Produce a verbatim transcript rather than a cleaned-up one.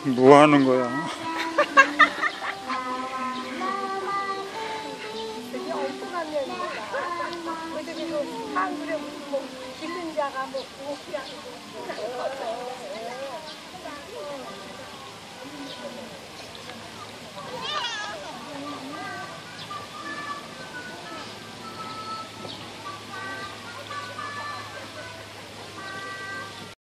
뭐 하는 거야? 되게 엉뚱한 년이다. 근데 그리고 한글에 무슨 뭐 기근 자가 뭐 오기야.